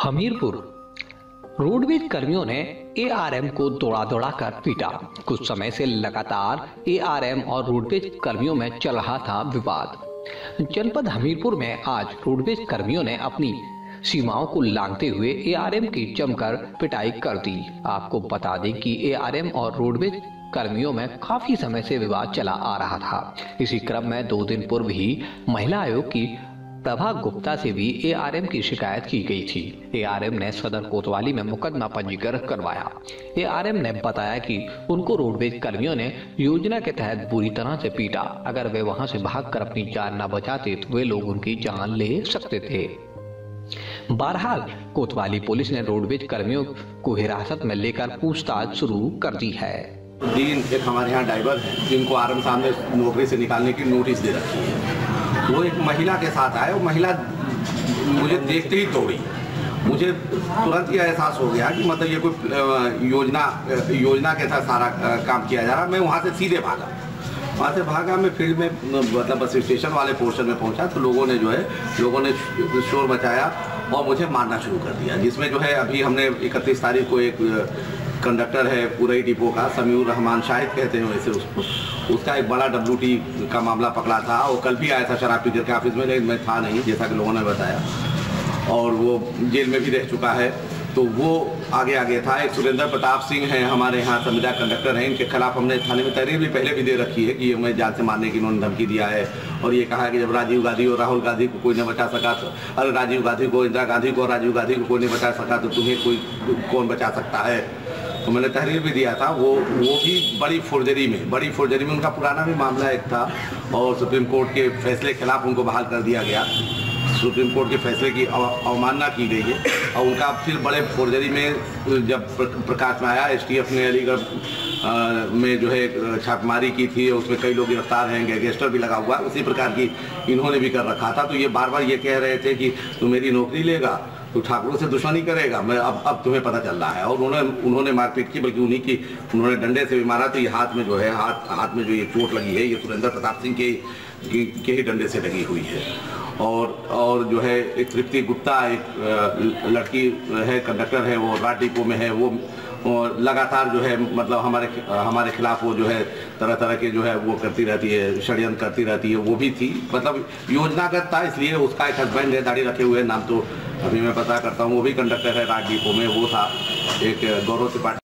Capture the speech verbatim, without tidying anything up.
Hamirpur roadways कर्मियों ने ARM को दौड़ा दौड़ा कर पीटा। कुछ समय से लगातार एआरएम और रोडवेज कर्मियों में चल रहा था विवाद। जनपद हमीरपुर में आज रोडवेज कर्मियों ने अपनी सीमाओं को लांघते हुए एआरएम की जमकर पिटाई कर दी। आपको बता दें कि एआरएम और रोडवेज कर्मियों में काफी समय से विवाद चला आ रहा था। इसी क्रम में दो दिन पूर्व ही महिला आयोग की प्रभा गुप्ता से भी एआरएम की शिकायत की गई थी। एआरएम ने सदर कोतवाली में मुकदमा पंजीकृत करवाया। एआरएम ने बताया कि उनको रोडवेज कर्मियों ने योजना के तहत बुरी तरह से पीटा। अगर वे वहां से भागकर अपनी जान न बचाते तो वे लोग उनकी जान ले सकते थे। बहरहाल कोतवाली पुलिस ने रोडवेज कर्मियों को हिरासत में लेकर पूछताछ शुरू कर दी है। दिन एक हमारे यहाँ ड्राइवर है जिनको आरएम साहब ने नौकरी से निकालने की नोटिस दे रखी है। वो एक महिला के साथ आए, वो महिला मुझे देखते ही दौड़ी। मुझे तुरंत ये एहसास हो गया कि मतलब ये कोई योजना योजना के साथ सारा काम किया जा रहा। मैं वहाँ से सीधे भागा वहाँ से भागा मैं फील्ड में मतलब बस स्टेशन वाले पोर्शन में पहुँचा तो लोगों ने जो है लोगों ने शोर मचाया और मुझे मारना शुरू कर दिया। जिसमें जो है अभी हमने इकतीस तारीख को एक कंडक्टर है पूरे डिपो का, समीउर रहमान शाहिद कहते हैं वैसे उसको, उसका एक बड़ा डब्ल्यूटी का मामला पकड़ा था। वो कल भी आया था शराब पीकर के ऑफिस में, लेकिन मैं था नहीं जैसा कि लोगों ने बताया, और वो जेल में भी रह चुका है। तो वो आगे आगे था। एक सुरेंद्र प्रताप सिंह हैं हमारे यहाँ संविदा कंडक्टर हैं, इनके खिलाफ हमने थाने में तहरीर भी पहले भी दे रखी है कि हमें जान से मारने की इन्होंने धमकी दिया है। और ये कहा कि जब राजीव गांधी और राहुल गांधी को कोई नहीं बचा सका, अरे राजीव गांधी को, इंदिरा गांधी को, राजीव गांधी को कोई नहीं बचा सका तो तुम्हें कोई कौन बचा सकता है। तो मैंने तहरीर भी दिया था। वो वो भी बड़ी फोर्जरी में बड़ी फोर्जरी में उनका पुराना भी मामला एक था और सुप्रीम कोर्ट के फैसले के खिलाफ उनको बहाल कर दिया गया। सुप्रीम कोर्ट के फैसले की अवमानना की गई है और उनका फिर बड़े फोर्जरी में जब प्रकाश में आया, एसटीएफ ने अलीगढ़ में जो है छापेमारी की थी, उसमें कई लोग गिरफ्तार हैं, गैंगस्टर भी लगा हुआ है। उसी प्रकार की इन्होंने भी कर रखा था। तो ये बार बार ये कह रहे थे कि तू मेरी नौकरी लेगा तो ठाकुरों से दुश्मनी करेगा, मैं अब अब तुम्हें पता चल रहा है। और उन्होंने उन्होंने मारपीट की, बल्कि उन्हीं की उन्होंने डंडे से भी मारा। तो ये हाथ में जो है हाथ हाथ में जो ये चोट लगी है ये सुरेंद्र प्रताप सिंह के के ही डंडे से लगी हुई है। और और जो है एक तृप्ति गुप्ता एक लड़की है, कंडक्टर है, वो रात डिपो में है। वो और लगातार जो है मतलब हमारे हमारे खिलाफ वो जो है तरह तरह के जो है वो करती रहती है, षड्यंत्र करती रहती है। वो भी थी, मतलब योजनागत था। इसलिए उसका एक हस्बैंड है दाढ़ी रखे हुए, नाम तो अभी मैं पता करता हूँ, वो भी कंडक्टर है रात डिपो में। वो था एक गौरव त्रिपाठी।